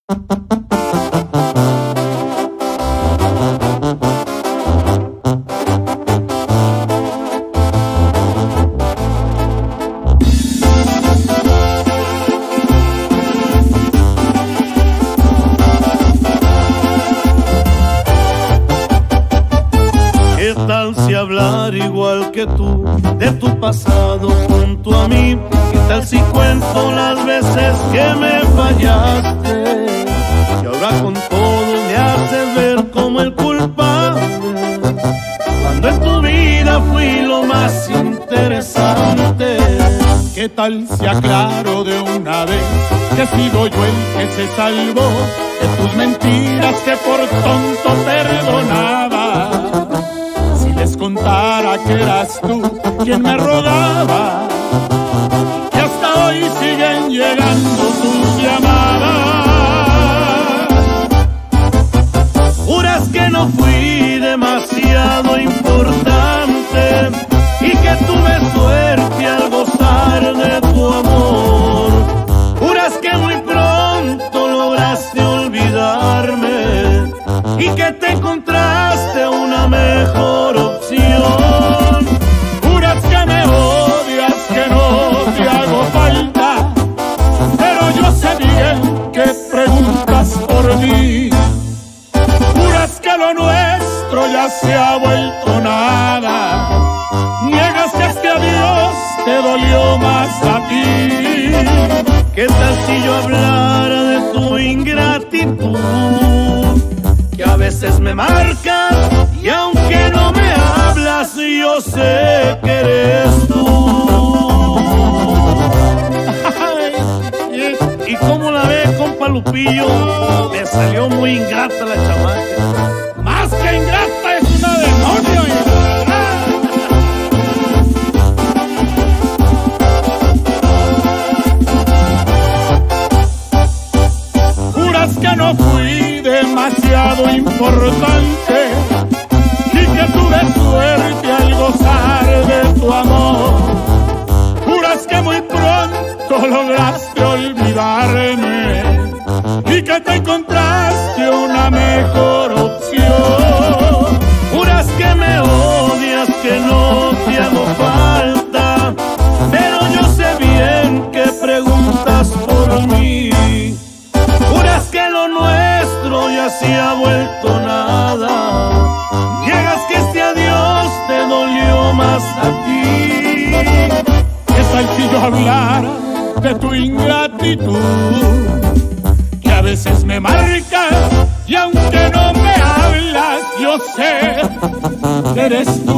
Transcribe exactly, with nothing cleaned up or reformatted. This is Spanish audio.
¿Qué tal si hablar igual que tú de tu pasado junto a mí? ¿Qué tal si cuento las veces que me fallaste? Y ahora con todo me haces ver como el culpable, cuando en tu vida fui lo más interesante. ¿Qué tal si aclaro de una vez que he sido yo el que se salvó de tus mentiras que por tonto perdonaba? Si les contara que eras tú quien me rogaba, y hasta hoy siguen llegando tus llamadas. Juras que no fui demasiado importante y que tuve suerte al gozar de tu amor. Juras que muy pronto lograste olvidarme y que te encontraste una mejor opción. Juras que me odias, que no te hago falta, pero yo sé bien que preguntas por mí. Juras que lo nuestro ya se ha vuelto nada, niegas que este adiós te dolió más a ti. ¿Qué tal si yo hablara de tu ingratitud, que a veces me marcas y aunque no me hablas yo sé que eres tú? ¿Y, y cómo la ves, compa Lupillo? Me salió muy ingrata la chamaca. Más que ingrata, es una demonio. Juras que no fui demasiado importante y que tuve suerte al gozar de tu amor. Juras que muy pronto lograste olvidarme y que te encontraste una mejor opción. Juras que me odias, que no te hago falta, pero yo sé bien que preguntas por mí. Juras que lo nuestro ya se ha vuelto nada, niegas que este adiós te dolió más a ti. ¿Qué tal si yo hablara de tu ingratitud, que a veces me marcas y aunque no me hablas yo sé que eres